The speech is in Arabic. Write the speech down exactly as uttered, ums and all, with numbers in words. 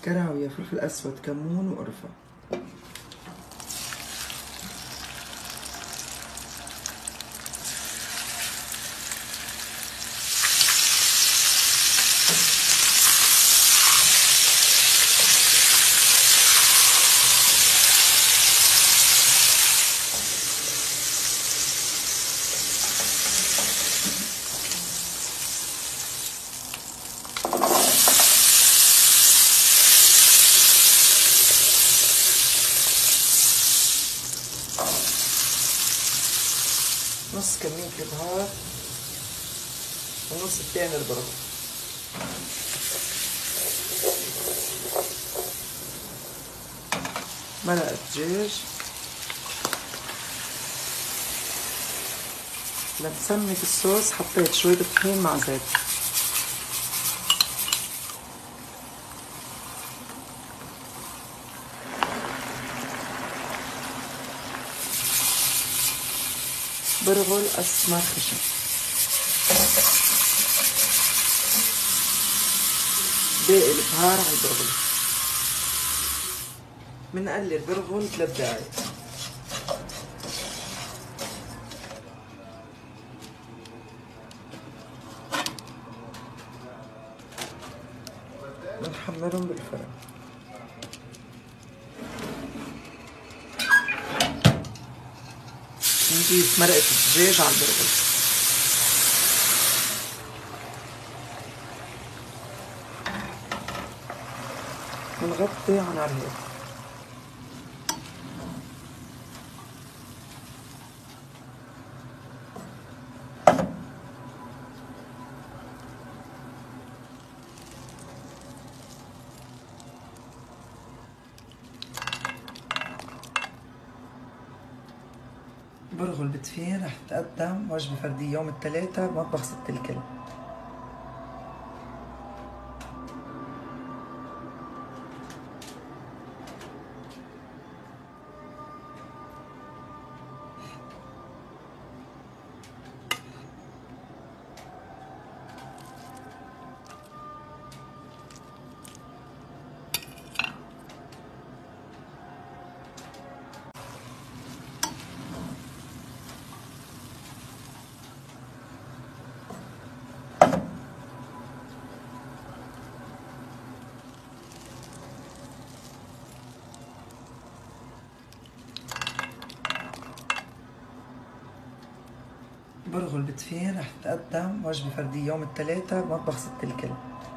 كراوية، فلفل أسود، كمون وقرفة. نص كمية البهار ونص التاني البرغل. مرقة دجاج. لتسمك الصوص حطيت شوية طحين مع زيت. برغل أسمر خشن. باقي البهار على البرغل. بنقلي البرغل ثلاث دقايق. بنحمرهم بالفرن. نضيف مرقة الدجاج على البرغل. ونغطي على نار هادية. برغل بتفين رح تقدم وجبة فردية يوم الثلاثاء بمطبخ ست الكل. برغل بتفين رح تقدم وجبة فردية يوم الثلاثاء بمطبخ ست الكل.